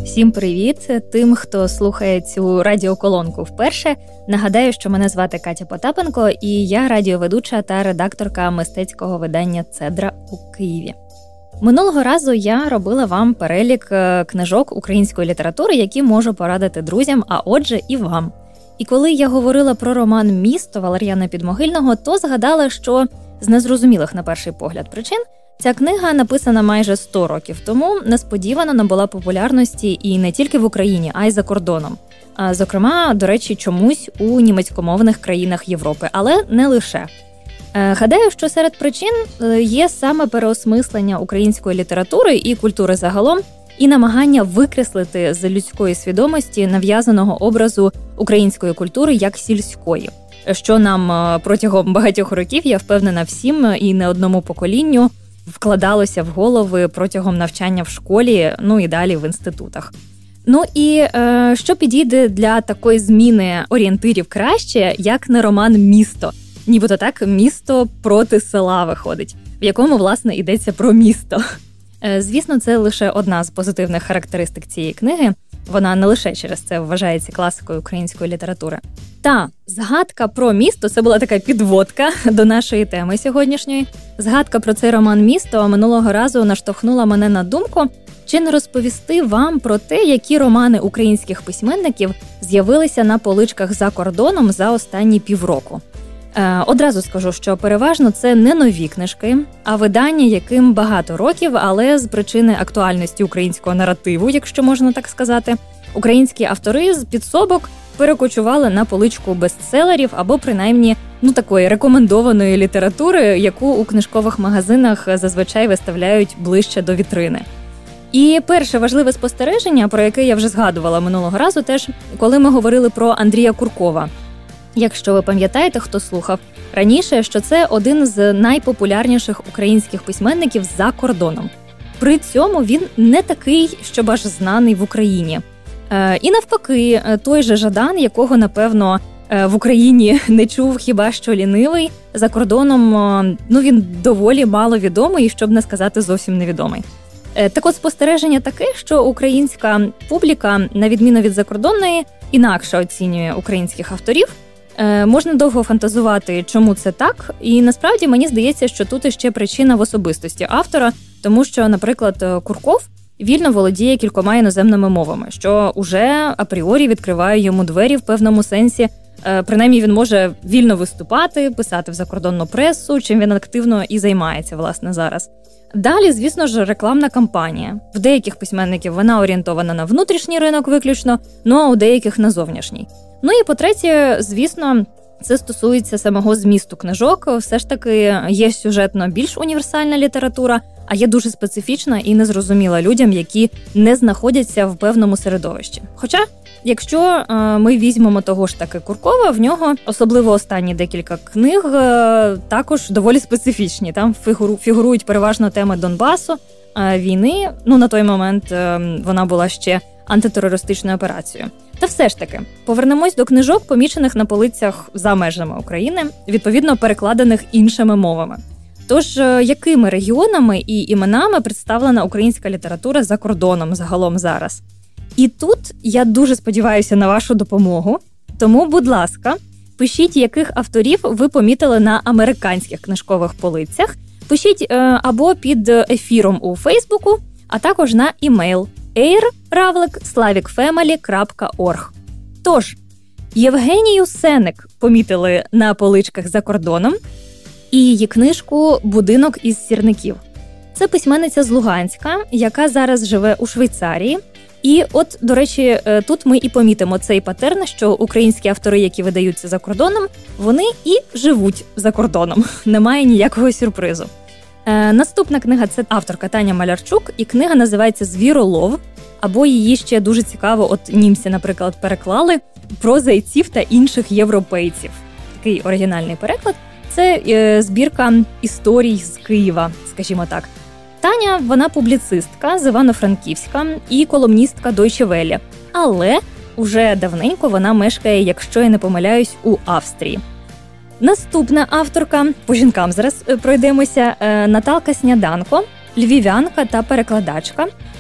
Всім привіт! Тим, хто слухає цю радіоколонку вперше, нагадаю, що мене звати Катя Потапенко, і я радіоведуча та редакторка мистецького видання «Цедра» у Києві. Минулого разу я робила вам перелік книжок української літератури, які можу порадити друзям, а отже і вам. І коли я говорила про роман «Місто» Валер'яна Підмогильного, то згадала, що з незрозумілих на перший погляд причин ця книга, написана майже 100 років тому, несподівано набула популярності і не тільки в Україні, а й за кордоном. Зокрема, до речі, чомусь у німецькомовних країнах Європи, але не лише. Гадаю, що серед причин є саме переосмислення української літератури і культури загалом, і намагання викреслити з людської свідомості нав'язаного образу української культури як сільської, що нам протягом багатьох років, я впевнена, всім і не одному поколінню вкладалося в голови протягом навчання в школі, ну і далі в інститутах. Ну і що підійде для такої зміни орієнтирів краще, як не роман «Місто». Нібито так, місто проти села виходить, в якому, власне, йдеться про місто. Звісно, це лише одна з позитивних характеристик цієї книги. Вона не лише через це вважається класикою української літератури. Та згадка про місто – це була така підводка до нашої теми сьогоднішньої. Згадка про цей роман «Місто» минулого разу наштовхнула мене на думку, чи не розповісти вам про те, які романи українських письменників з'явилися на поличках за кордоном за останні півроку. Одразу скажу, що переважно це не нові книжки, а видання, яким багато років, але з причини актуальності українського наративу, якщо можна так сказати, українські автори з підсобок перекочували на поличку бестселерів або принаймні такої рекомендованої літератури, яку у книжкових магазинах зазвичай виставляють ближче до вітрини. І перше важливе спостереження, про яке я вже згадувала минулого разу теж, коли ми говорили про Андрія Куркова. Якщо ви пам'ятаєте, хто слухав раніше, що це один з найпопулярніших українських письменників за кордоном. При цьому він не такий, щоб аж знаний в Україні. І навпаки, той же Жадан, якого, напевно, в Україні не чув хіба що лінивий, за кордоном, він доволі маловідомий, щоб не сказати зовсім невідомий. Так от спостереження таке, що українська публіка, на відміну від закордонної, інакше оцінює українських авторів. Можна довго фантазувати, чому це так, і насправді мені здається, що тут іще причина в особистості автора, тому що, наприклад, Курков вільно володіє кількома іноземними мовами, що уже апріорі відкриває йому двері в певному сенсі. Принаймні він може вільно виступати, писати в закордонну пресу, чим він активно і займається, власне, зараз. Далі, звісно ж, рекламна кампанія. В деяких письменників вона орієнтована на внутрішній ринок виключно, а у деяких на зовнішній. Ну і по-третє, звісно, це стосується самого змісту книжок. Все ж таки є сюжетно більш універсальна література, а є дуже специфічна і незрозуміла людям, які не знаходяться в певному середовищі. Хоча, якщо ми візьмемо того ж таки Куркова, в нього, особливо останні декілька книг, також доволі специфічні. Там фігурують переважно теми Донбасу, війни. На той момент вона була ще антитерористичною операцією. Та все ж таки, повернемось до книжок, помічених на полицях за межами України, відповідно перекладених іншими мовами. Тож, якими регіонами і іменами представлена українська література за кордоном загалом зараз? І тут я дуже сподіваюся на вашу допомогу, тому, будь ласка, пишіть, яких авторів ви помітили на американських книжкових полицях, пишіть або під ефіром у Фейсбуку, а також на імейл air@slavicfamily.org. Тож, Євгенію Сенек помітили на поличках за кордоном і її книжку «Будинок із сірників». Це письменниця з Луганська, яка зараз живе у Швейцарії. І от, до речі, тут ми і помітимо цей патерн, що українські автори, які видаються за кордоном, вони і живуть за кордоном. Немає ніякого сюрпризу. Наступна книга – це авторка Таня Малярчук, і книга називається «Звіролов», або її ще дуже цікаво, от німці, наприклад, переклали «Про зайців та інших європейців». Такий оригінальний переклад. Це збірка історій з Києва, скажімо так. Таня, вона публіцистка з Івано-Франківська і колумністка Deutsche Welle. Але уже давненько вона мешкає, якщо я не помиляюсь, у Австрії. Наступна авторка, по жінкам зараз пройдемося, Наталка Сняданко, львів'янка та перекладачка.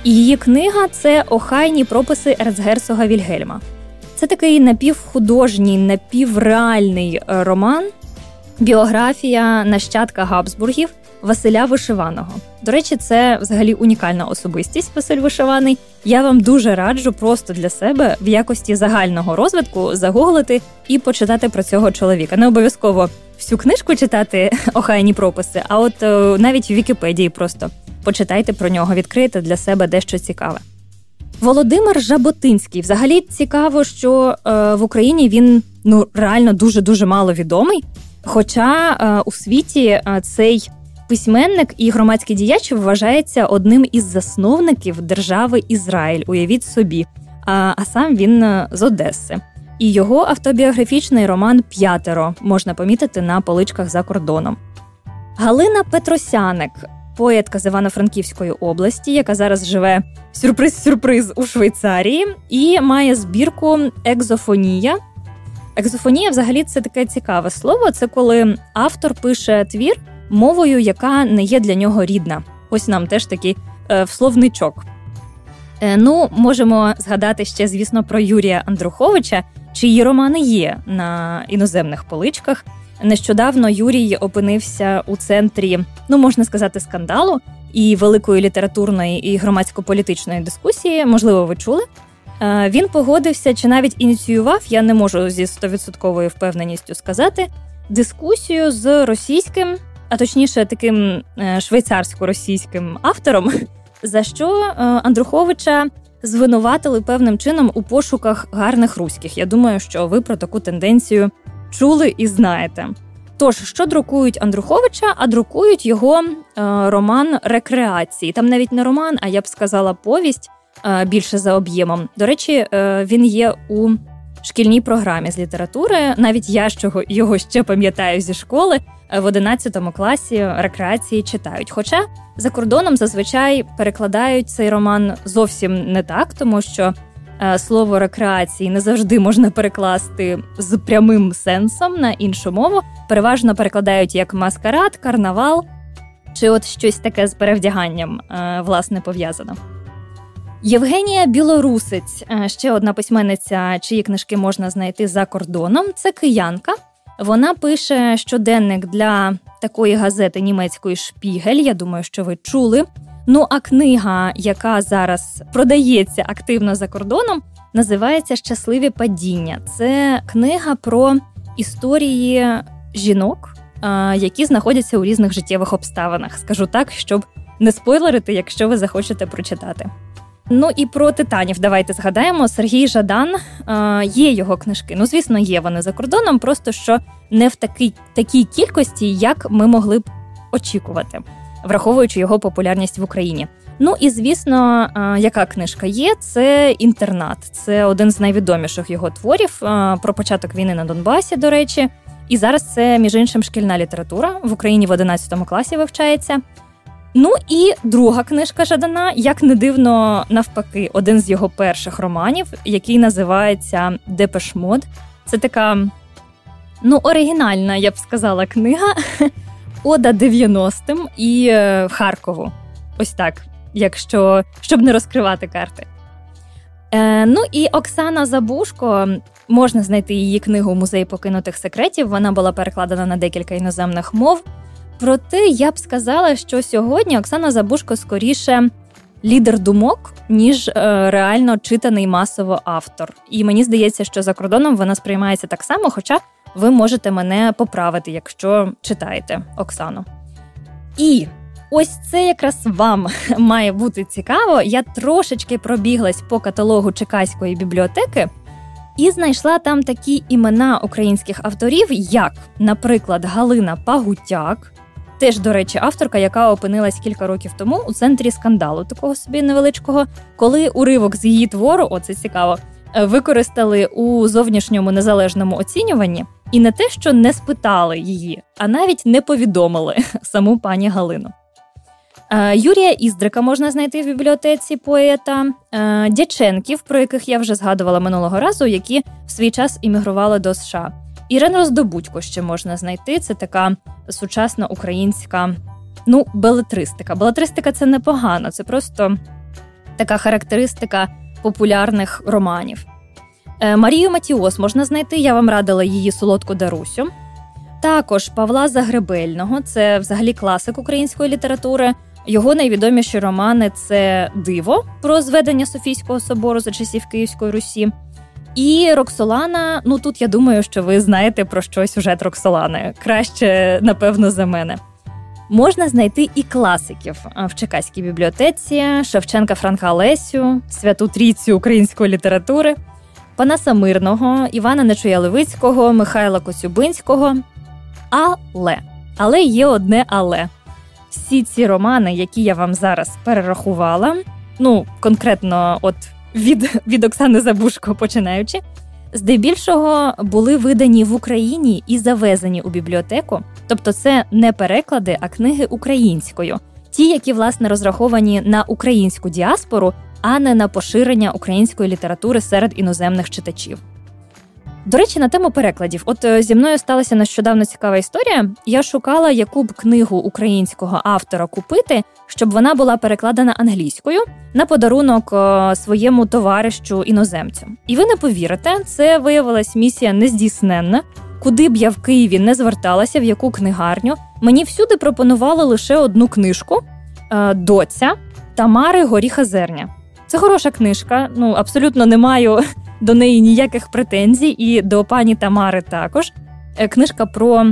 І її книга – це «Охайні прописи ерцгерцога Вільгельма». Це такий напівхудожній, напівреальний роман, біографія нащадка Габсбургів Василя Вишиваного. До речі, це взагалі унікальна особистість Василь Вишиваний. Я вам дуже раджу просто для себе в якості загального розвитку загуглити і почитати про цього чоловіка. Не обов'язково всю книжку читати «Охайні прописи», а от навіть в Вікіпедії просто почитайте про нього, відкрийте для себе дещо цікаве. Володимир Жаботинський. Взагалі цікаво, що в Україні він реально дуже-дуже мало відомий. Хоча у світі цей письменник і громадський діяч вважається одним із засновників держави Ізраїль, уявіть собі. А сам він з Одеси. І його автобіографічний роман «П'ятеро» можна помітити на поличках за кордоном. Галина Петросяник, поетка з Івано-Франківської області, яка зараз живе, сюрприз-сюрприз, у Швейцарії, і має збірку «Екзофонія». Екзофонія, взагалі, це таке цікаве слово. Це коли автор пише твір мовою, яка не є для нього рідна. Ось нам теж такий словничок. Можемо згадати ще, звісно, про Юрія Андруховича, чиї романи є на іноземних поличках. Нещодавно Юрій опинився у центрі, можна сказати, скандалу і великої літературної і громадсько-політичної дискусії. Можливо, ви чули? Він погодився чи навіть ініціював, я не можу зі 100% впевненістю сказати, дискусію з російським, а точніше таким швейцарсько-російським автором, за що Андруховича звинуватили певним чином у пошуках гарних руських. Я думаю, що ви про таку тенденцію чули і знаєте. Тож, що друкують Андруховича? А друкують його роман «Рекреації». Там навіть не роман, а я б сказала повість, більше за об'ємом. До речі, він є у шкільній програмі з літератури. Навіть я його ще пам'ятаю зі школи. В 11 класі «Рекреації» читають. Хоча за кордоном зазвичай перекладають цей роман зовсім не так, тому що слово «рекреації» не завжди можна перекласти з прямим сенсом на іншу мову. Переважно перекладають як «маскарад», «карнавал» чи от щось таке з перевдяганням, власне, пов'язано. Євгенія Білорусець, ще одна письменниця, чиї книжки можна знайти за кордоном, це киянка. Вона пише щоденник для такої газети німецької «Шпігель», я думаю, що ви чули. А книга, яка зараз продається активно за кордоном, називається «Щасливі падіння». Це книга про історії жінок, які знаходяться у різних життєвих обставинах. Скажу так, щоб не спойлерити, якщо ви захочете прочитати. І про титанів давайте згадаємо. Сергій Жадан, є його книжки. Звісно, є вони за кордоном, просто що не в такій кількості, як ми могли б очікувати, враховуючи його популярність в Україні. І, звісно, яка книжка є? Це «Інтернат». Це один з найвідоміших його творів про початок війни на Донбасі, до речі. І зараз це, між іншим, шкільна література. В Україні в 11 класі вивчається. І друга книжка Жадана, як не дивно, навпаки, один з його перших романів, який називається «Депеш Мод». Це така, оригінальна, я б сказала, книга «Ода 90-м» і Харкову. Ось так, щоб не розкривати карти. І Оксана Забушко, можна знайти її книгу «Музей покинутих секретів», вона була перекладена на декілька іноземних мов. Проте я б сказала, що сьогодні Оксана Забушко скоріше лідер думок, ніж реально читаний масово автор. І мені здається, що за кордоном вона сприймається так само, хоча ви можете мене поправити, якщо читаєте Оксану. І ось це якраз вам має бути цікаво. Я трошечки пробіглась по каталогу Чекаської бібліотеки і знайшла там такі імена українських авторів, як, наприклад, Галина Пагутяк, теж, до речі, авторка, яка опинилась кілька років тому у центрі скандалу, такого собі невеличкого, коли уривок з її твору, оце цікаво, використали у зовнішньому незалежному оцінюванні, і не те, що не спитали її, а навіть не повідомили саму пані Галину. Юрія Іздрика можна знайти в бібліотеці поета, Дяченків, про яких я вже згадувала минулого разу, які в свій час іммігрували до США. Ірину Роздобудько ще можна знайти, це така сучасна українська, белетристика. Белетристика – це непогано, це просто така характеристика популярних романів. Марію Матіос можна знайти, я вам радила її «Солодку Дарусю». Також Павла Загребельного, це взагалі класик української літератури. Його найвідоміші романи – це «Диво» про зведення Софійського собору за часів Київської Русі. І Роксолана, тут я думаю, що ви знаєте про що сюжет Роксолани. Краще, напевно, за мене. Можна знайти і класиків в Чекаській бібліотеці, Шевченка, Франка Лесю, Святу Трійцю української літератури, Панаса Мирного, Івана Нечуя-Левицького, Михайла Коцюбинського. Але є одне «але». Всі ці романи, які я вам зараз перерахувала, конкретно від Оксани Забушко починаючи, здебільшого були видані в Україні і завезені у бібліотеку. Тобто це не переклади, а книги українською. Ті, які, власне, розраховані на українську діаспору, а не на поширення української літератури серед іноземних читачів. До речі, на тему перекладів. Зі мною сталася нещодавно цікава історія. Я шукала, яку б книгу українського автора купити, щоб вона була перекладена англійською на подарунок своєму товаришу-іноземцю. І ви не повірите, це виявилась місія нездійсненна. Куди б я в Києві не зверталася, в яку книгарню, мені всюди пропонували лише одну книжку «Доця» Тамари Горіха-Зерня. Це хороша книжка, абсолютно не маю до неї ніяких претензій, і до пані Тамари також. Книжка про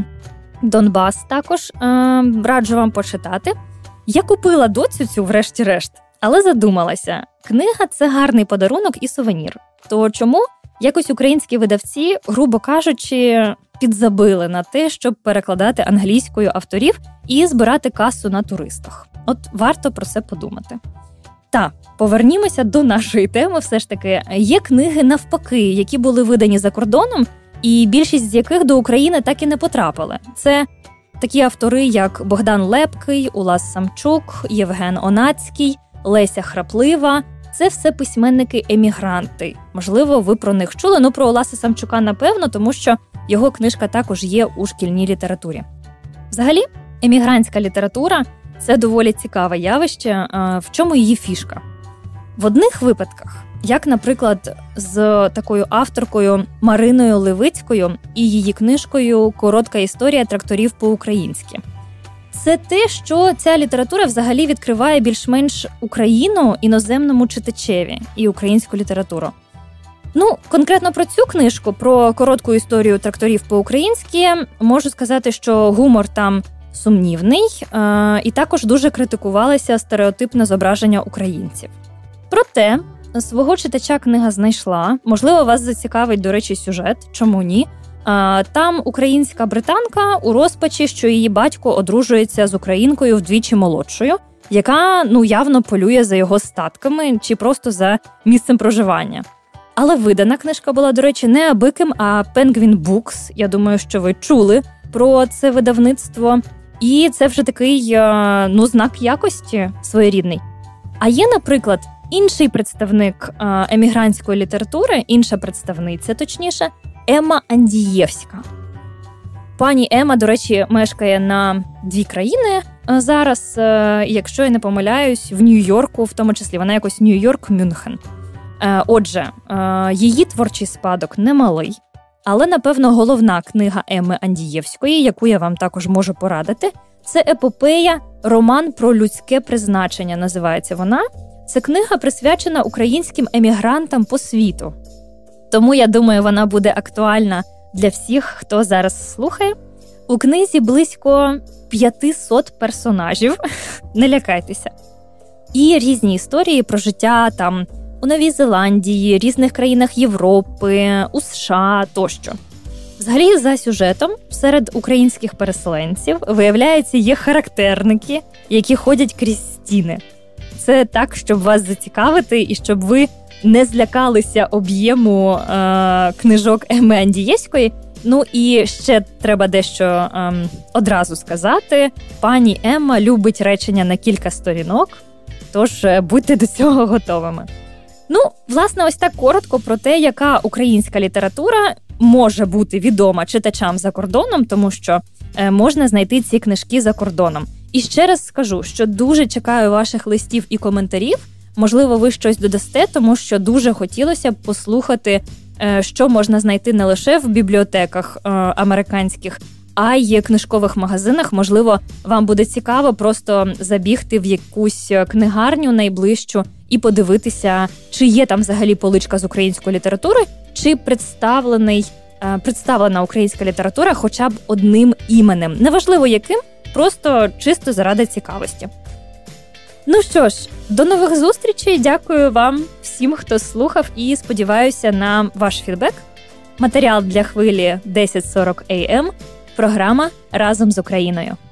Донбас також, раджу вам почитати. Я купила «Доцю» цю врешті-решт, але задумалася. Книга – це гарний подарунок і сувенір. То чому якось українські видавці, грубо кажучи, підзабили на те, щоб перекладати англійською авторів і збирати касу на туристах? Варто про це подумати. Та, повернімося до нашої теми все ж таки. Є книги навпаки, які були видані за кордоном, і більшість з яких до України так і не потрапили. Це такі автори, як Богдан Лепкий, Улас Самчук, Євген Онацький, Леся Храплива. Це все письменники-емігранти. Можливо, ви про них чули, про Уласа Самчука напевно, тому що його книжка також є у шкільній літературі. Взагалі, емігрантська література – це доволі цікаве явище. В чому її фішка? В одних випадках, як, наприклад, з такою авторкою Мариною Левицькою і її книжкою «Коротка історія тракторів по-українськи». Це те, що ця література взагалі відкриває більш-менш Україну іноземному читачеві і українську літературу. Конкретно про цю книжку, про коротку історію тракторів по-українськи, можу сказати, що гумор там сумнівний, і також дуже критикувалося стереотипне зображення українців. Проте, свого читача книга знайшла. Можливо, вас зацікавить, до речі, сюжет, чому ні? Там українська британка у розпачі, що її батько одружується з українкою вдвічі молодшою, яка, явно полює за його статками чи просто за місцем проживання. Але видана книжка була, до речі, не абиким, а Penguin Books. Я думаю, що ви чули про це видавництво. І це вже такий, знак якості своєрідний. А є, наприклад, інший представник емігрантської літератури, інша представниця, точніше, Емма Андієвська. Пані Емма, до речі, мешкає на 2 країни зараз, якщо я не помиляюсь, в Нью-Йорку, в тому числі. Вона якось Нью-Йорк-Мюнхен. Отже, її творчий спадок немалий, але, напевно, головна книга Емми Андієвської, яку я вам також можу порадити, це епопея «Роман про людське призначення» називається вона. Це книга, присвячена українським емігрантам по світу. Тому, я думаю, вона буде актуальна для всіх, хто зараз слухає. У книзі близько 500 персонажів, не лякайтеся. І різні історії про життя там у Новій Зеландії, різних країнах Європи, у США тощо. Взагалі, за сюжетом, серед українських переселенців, виявляється, є характерники, які ходять крізь стіни. Це так, щоб вас зацікавити і щоб ви не злякалися об'єму книжок Емми Андієвської. І ще треба дещо одразу сказати. Пані Емма любить речення на кілька сторінок, тож будьте до цього готовими. Власне, ось так коротко про те, яка українська література може бути відома читачам за кордоном, тому що можна знайти ці книжки за кордоном. І ще раз скажу, що дуже чекаю ваших листів і коментарів. можливо, ви щось додасте, тому що дуже хотілося б послухати, що можна знайти не лише в бібліотеках американських, а й книжкових магазинах. Можливо, вам буде цікаво просто забігти в якусь книгарню найближчу і подивитися, чи є там взагалі поличка з української літератури, чи представлена українська література хоча б одним іменем. Неважливо яким, просто чисто заради цікавості. Ну що ж, до нових зустрічей. Дякую вам всім, хто слухав, і сподіваюся на ваш фідбек. Матеріал для хвилі 1040 AM. Програма «Разом з Україною».